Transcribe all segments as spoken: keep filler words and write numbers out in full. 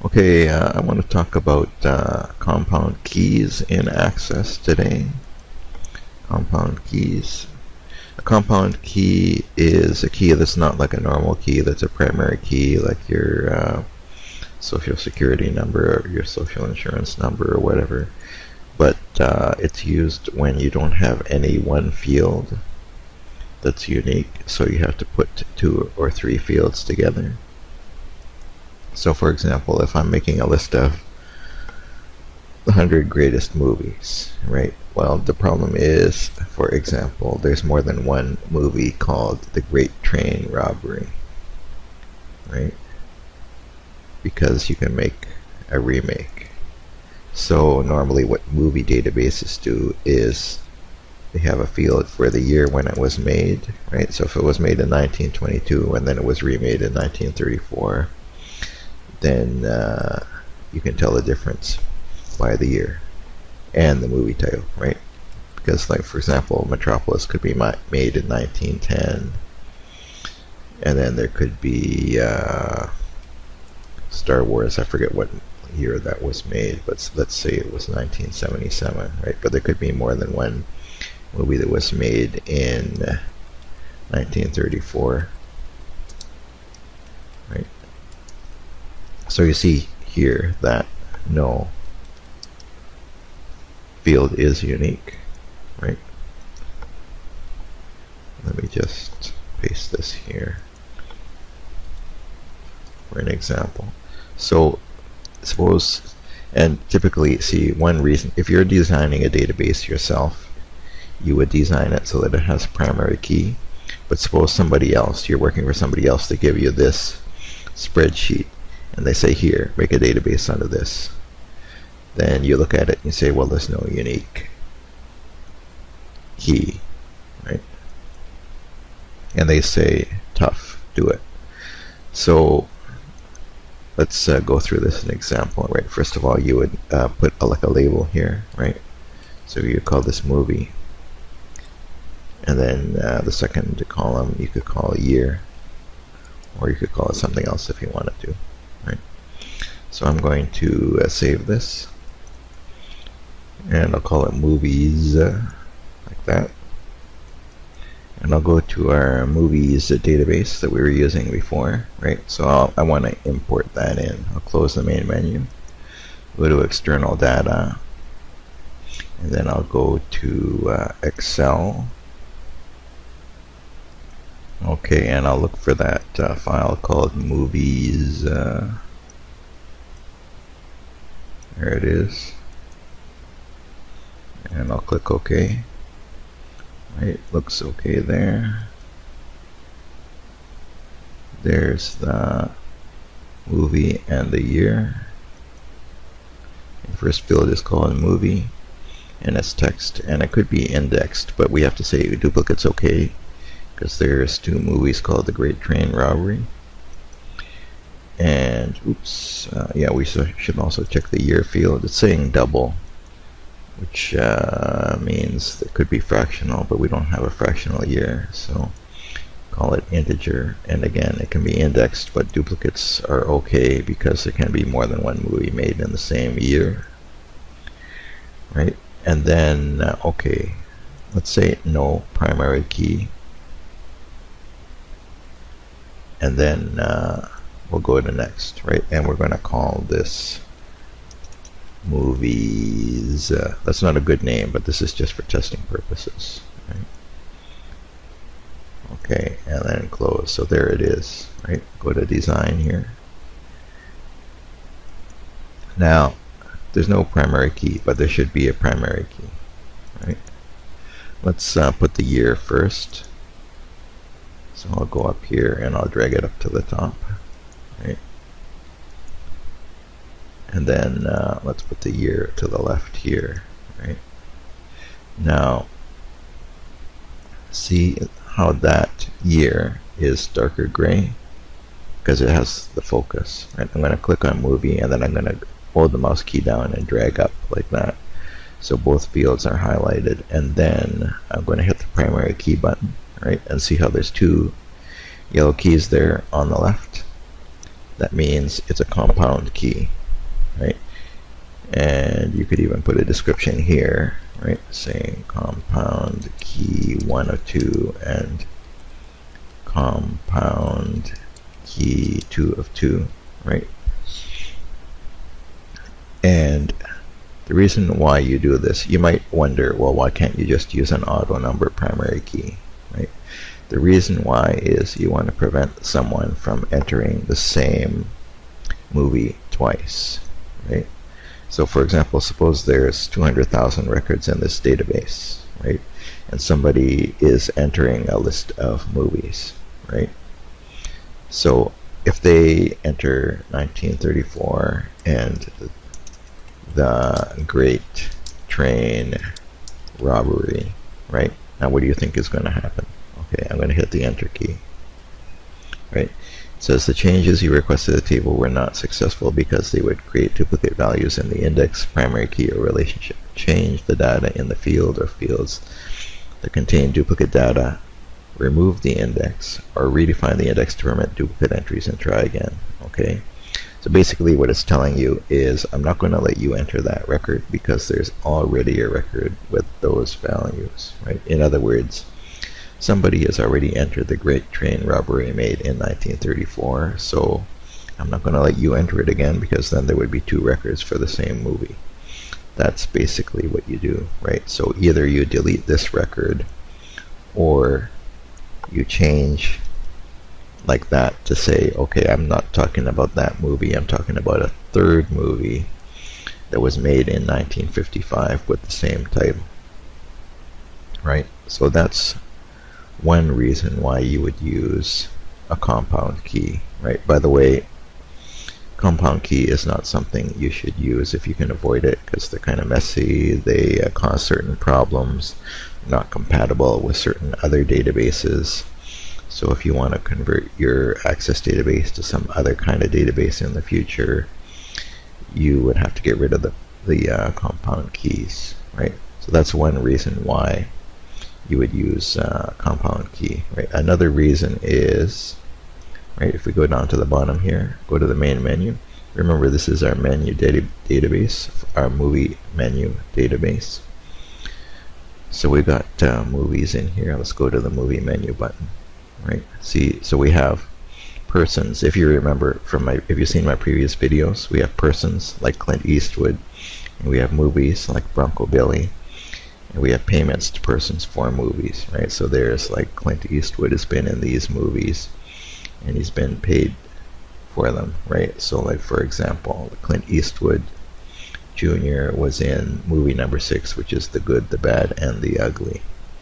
Okay, uh, I want to talk about uh, compound keys in Access today. Compound keys. A compound key is a key that's not like a normal key, that's a primary key, like your uh, social security number or your social insurance number or whatever. But uh, it's used when you don't have any one field that's unique, so you have to put two or three fields together. So for example, if I'm making a list of the one hundred greatest movies, right? Well, the problem is, for example, there's more than one movie called The Great Train Robbery, right? Because you can make a remake. So normally what movie databases do is they have a field for the year when it was made, right? So if it was made in nineteen twenty-two and then it was remade in nineteen thirty-four, then uh, you can tell the difference by the year and the movie title, right? Because, like, for example, Metropolis could be made in nineteen ten, and then there could be uh, Star Wars. I forget what year that was made, but let's say it was nineteen seventy-seven, right? But there could be more than one movie that was made in nineteen thirty-four, right? So you see here that no field is unique, right? Let me just paste this here for an example. So suppose, and typically, see, one reason, if you're designing a database yourself, you would design it so that it has a primary key. But suppose somebody else, you're working for somebody else to give you this spreadsheet, and they say, here, make a database out of this. Then you look at it and you say, well, there's no unique key, right? And they say, tough, do it. So let's uh, go through this an example, right? First of all, you would uh, put a, like a label here, right? So you call this movie. And then uh, the second column you could call year, or you could call it something else if you wanted to, right? So I'm going to uh, save this, and I'll call it movies, uh, like that. And I'll go to our movies uh, database that we were using before, right? So I'll, I want to import that in. I'll close the main menu, go to external data, and then I'll go to uh, Excel. Okay, and I'll look for that uh, file called movies. Uh, there it is. And I'll click OK. Right, looks okay there. There's the movie and the year. The first field is called movie, and it's text, and it could be indexed, but we have to say duplicate's okay, because there's two movies called The Great Train Robbery. And oops, uh, yeah, we should also check the year field. It's saying double, which uh, means it could be fractional, but we don't have a fractional year, so call it integer. And again, it can be indexed, but duplicates are okay because there can be more than one movie made in the same year, right? And then uh, okay, let's say no primary key, and then uh, we'll go to next, right? And we're going to call this movies. Uh, that's not a good name, but this is just for testing purposes, right? Okay, and then close. So there it is, right? Go to design here. Now, there's no primary key, but there should be a primary key, right? Let's uh, put the year first. So I'll go up here and I'll drag it up to the top, right? And then uh, let's put the year to the left here, right? Now, see how that year is darker gray? Because it has the focus, right? I'm going to click on movie, and then I'm going to hold the mouse key down and drag up like that. So both fields are highlighted, and then I'm going to hit the primary key button, right? And see how there's two yellow keys there on the left. that means it's a compound key, right? And you could even put a description here, right, saying compound key one of two and compound key two of two, right? And the reason why you do this, you might wonder, well, why can't you just use an auto number primary key, right? The reason why is you want to prevent someone from entering the same movie twice, right? So for example, suppose there's two hundred thousand records in this database, right? And somebody is entering a list of movies, right? So if they enter nineteen thirty-four and the Great Train Robbery, right? Now what do you think is going to happen? Okay, I'm going to hit the enter key, right? It says the changes you requested to the table were not successful because they would create duplicate values in the index, primary key, or relationship. Change the data in the field or fields that contain duplicate data, remove the index, or redefine the index to permit duplicate entries and try again. Okay, so basically what it's telling you is I'm not going to let you enter that record because there's already a record with those values, right? In other words, somebody has already entered the Great Train Robbery made in nineteen thirty-four, so I'm not going to let you enter it again because then there would be two records for the same movie. That's basically what you do, right? So either you delete this record or you change like that to say, okay, I'm not talking about that movie, I'm talking about a third movie that was made in nineteen fifty-five with the same title, right? So that's one reason why you would use a compound key, right? By the way, compound key is not something you should use if you can avoid it because they're kind of messy, they uh, cause certain problems, not compatible with certain other databases. So if you want to convert your Access database to some other kind of database in the future, you would have to get rid of the, the uh, compound keys, right? So that's one reason why you would use uh, compound key, right? Another reason is, right, if we go down to the bottom here, go to the main menu. Remember, this is our menu data database, our movie menu database. So we got uh, movies in here. Let's go to the movie menu button, right? See, so we have persons. If you remember from my, if you've seen my previous videos, we have persons like Clint Eastwood, and we have movies like Bronco Billy, and we have payments to persons for movies, right? So there's like Clint Eastwood has been in these movies, and he's been paid for them, right? So like for example, Clint Eastwood Junior was in movie number six, which is The Good, the Bad, and the Ugly,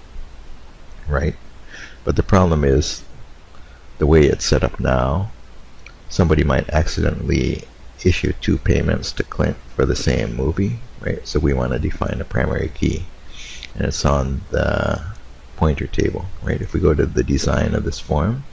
right? But the problem is the way it's set up now, somebody might accidentally issue two payments to Clint for the same movie, right? So we want to define a primary key, and it's on the pointer table, right? If we go to the design of this form,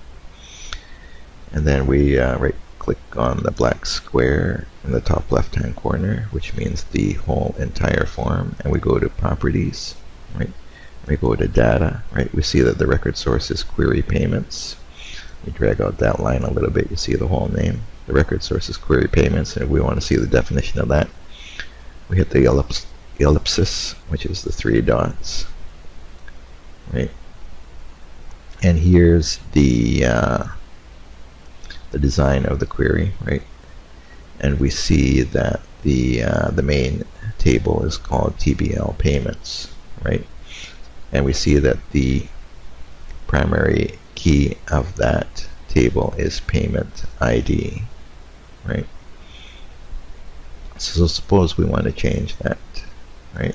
and then we uh, right click on the black square in the top left hand corner, which means the whole entire form, and we go to properties, right? We go to data, right? We see that the record source is query payments. We drag out that line a little bit, you see the whole name. The record source is query payments, and if we want to see the definition of that, we hit the ellips ellipsis, which is the three dots, right? And here's the uh, the design of the query, right? And we see that the uh, the main table is called T B L payments, right? And we see that the primary key of that table is payment I D, right? So suppose we want to change that, right?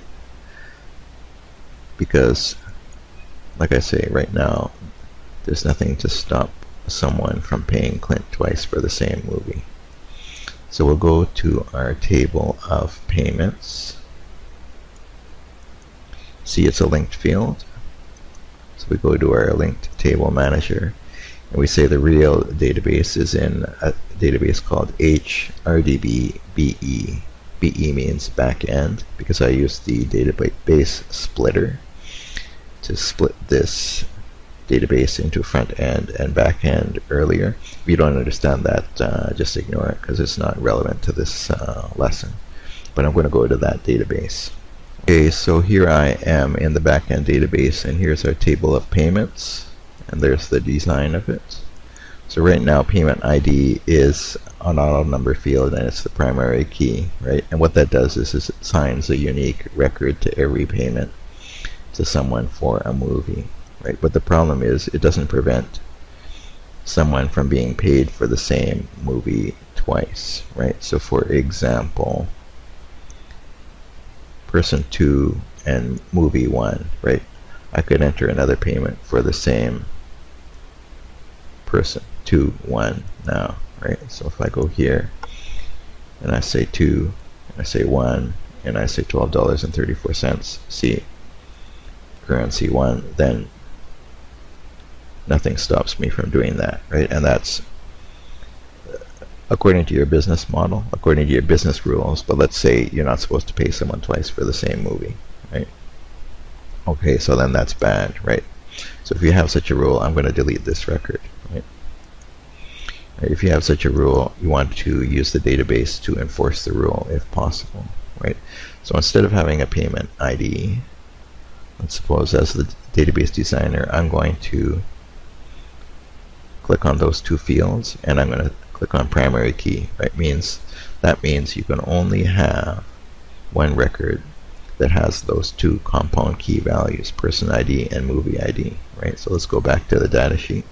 Because, like I say, right now, there's nothing to stop someone from paying Clint twice for the same movie. So we'll go to our table of payments. See, it's a linked field. So we go to our linked table manager, and we say the real database is in a database called H R D B B E. B E means back end, because I used the database splitter to split this database into front end and back end earlier. If you don't understand that, uh, just ignore it because it's not relevant to this uh, lesson. But I'm going to go to that database. Okay, so here I am in the back end database, and here's our table of payments, and there's the design of it. So right now payment I D is an auto number field, and it's the primary key, right? And what that does is, is it assigns a unique record to every payment to someone for a movie, right? But the problem is it doesn't prevent someone from being paid for the same movie twice, right? So for example, person two and movie one, right? I could enter another payment for the same person, two, one now, right? So if I go here and I say two, and I say one, and I say twelve dollars and thirty-four cents, see, currency one, then nothing stops me from doing that, right? And that's according to your business model, according to your business rules. But let's say you're not supposed to pay someone twice for the same movie, right? Okay, so then that's bad, right? So if you have such a rule, I'm going to delete this record, right? If you have such a rule, you want to use the database to enforce the rule if possible, right? So instead of having a payment I D, let's suppose as the database designer, I'm going to click on those two fields, and I'm going to click on primary key, right? Means that means you can only have one record that has those two compound key values, person I D and movie I D, right? So let's go back to the data sheet.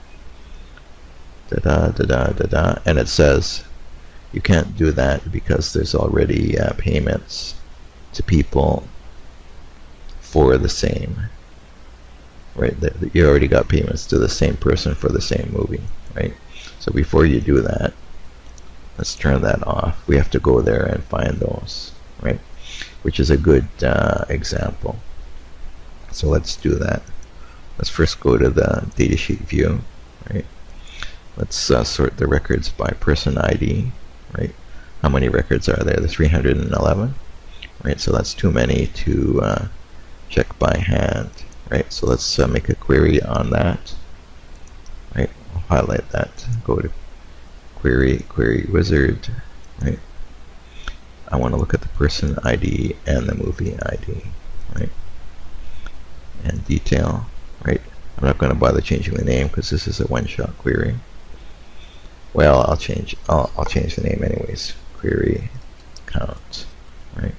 Da da da da da da, and it says you can't do that because there's already uh, payments to people for the same, right? That you already got payments to the same person for the same movie, right? So before you do that, let's turn that off. We have to go there and find those, right? Which is a good uh, example. So let's do that. Let's first go to the datasheet view, right? Let's uh, sort the records by person I D, right? How many records are there? There's three hundred eleven, right? So that's too many to uh, check by hand, right? So let's uh, make a query on that, right? I'll highlight that. Go to query, query wizard, right? I want to look at the person I D and the movie I D, right? And detail, right? I'm not going to bother changing the name because this is a one-shot query. Well, I'll change. I'll, I'll change the name anyways. Query count, right?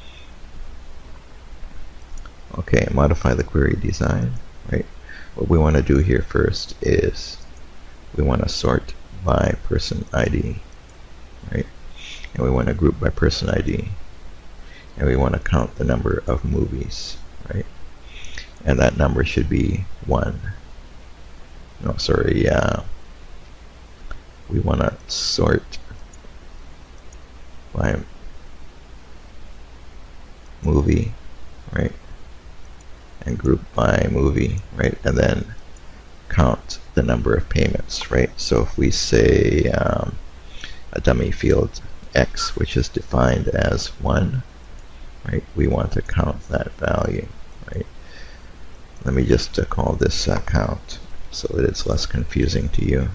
Okay, modify the query design, right? What we want to do here first is we want to sort by person I D, right? And we want to group by person I D, and we want to count the number of movies, right? And that number should be one. No, sorry. Uh, we want to sort by movie, right? And group by movie, right? And then count the number of payments, right? So if we say um, a dummy field X, which is defined as one, right? We want to count that value, right? Let me just uh, call this uh, count so that it's less confusing to you.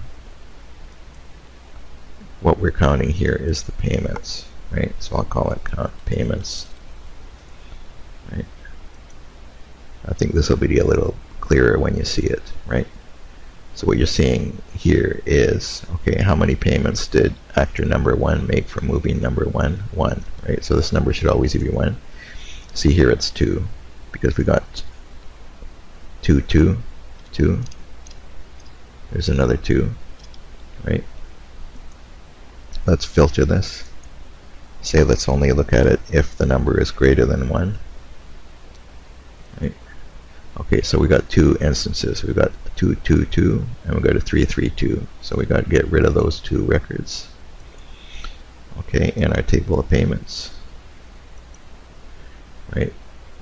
What we're counting here is the payments, right? So I'll call it count payments, right? I think this will be a little clearer when you see it, right? So what you're seeing here is, okay, how many payments did actor number one make for movie number one? One, right? So this number should always be one. See here it's two, because we got two, two, two. There's another two, right? Let's filter this. Say let's only look at it if the number is greater than one, right? Okay, so we got two instances. We got two, two, two, and we got a three, three, two. So we got to get rid of those two records. Okay, in our table of payments, right?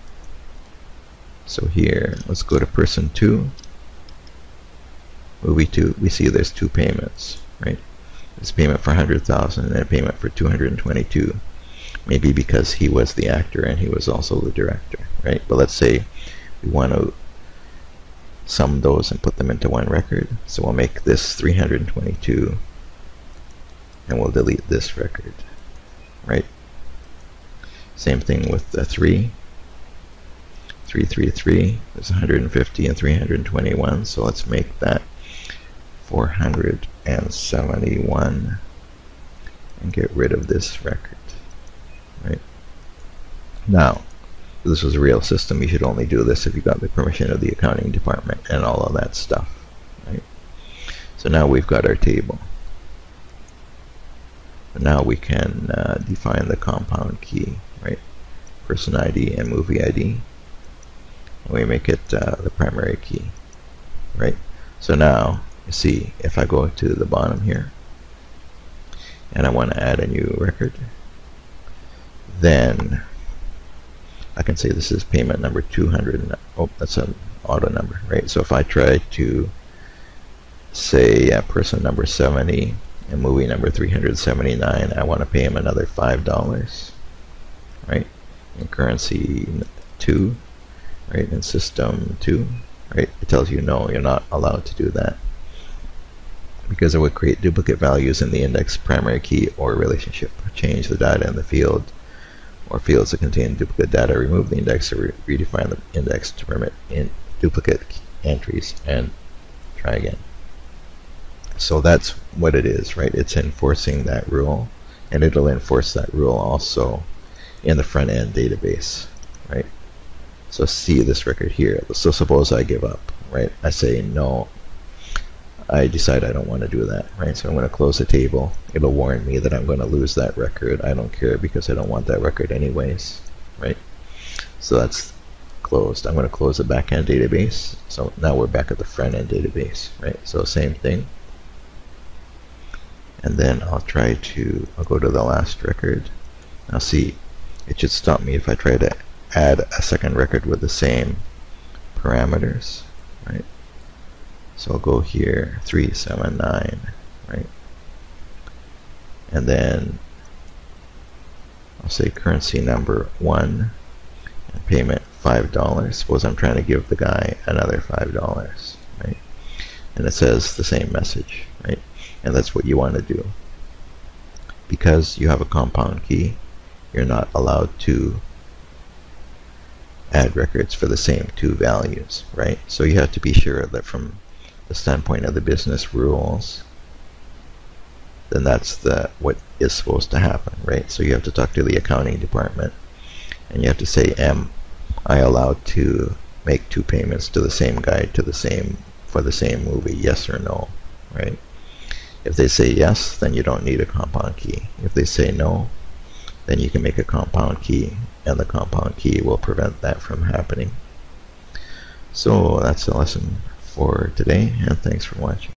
So here, let's go to person two, movie two. We see there's two payments, right? There's a payment for one hundred thousand and a payment for two hundred twenty-two. Maybe because he was the actor and he was also the director, right? But let's say we want to sum those and put them into one record. So we'll make this three hundred twenty-two, and we'll delete this record, right? Same thing with the three. three three three is one hundred fifty and three hundred twenty-one, so let's make that four hundred seventy-one and get rid of this record, right? Now, if this was a real system, you should only do this if you got the permission of the accounting department and all of that stuff, right? So now we've got our table. Now we can uh, define the compound key, right? Person I D and movie I D. And we make it uh, the primary key, right? So now, you see, if I go to the bottom here, and I want to add a new record, then I can say this is payment number two hundred. Oh, that's an auto number, right? So if I try to say uh, person number seventy and movie number three hundred seventy-nine, I want to pay him another five dollars, right? In currency two, right? In system two, right? It tells you no, you're not allowed to do that, because it would create duplicate values in the index primary key or relationship. Change the data in the field or fields that contain duplicate data, remove the index, or re redefine the index to permit in duplicate entries, and try again. So that's what it is, right? It's enforcing that rule, and it'll enforce that rule also in the front end database, right? So see this record here. So suppose I give up, right? I say no, I decide I don't want to do that, right? So I'm going to close the table. It'll warn me that I'm going to lose that record. I don't care, because I don't want that record anyways, right? So that's closed. I'm going to close the backend database. So now we're back at the front end database, right? So same thing. And then I'll try to, I'll go to the last record. Now see, it should stop me if I try to add a second record with the same parameters, right? So I'll go here, three seven nine, right? And then I'll say currency number one and payment five dollars. Suppose I'm trying to give the guy another five dollars, right? And it says the same message, right? And that's what you want to do. Because you have a compound key, you're not allowed to add records for the same two values, right? So you have to be sure that from the standpoint of the business rules, then that's the what is supposed to happen, right? So you have to talk to the accounting department, and you have to say, am I allowed to make two payments to the same guy to the same for the same movie, yes or no, right? If they say yes, then you don't need a compound key. If they say no, then you can make a compound key, and the compound key will prevent that from happening. So that's the lesson for today, and thanks for watching.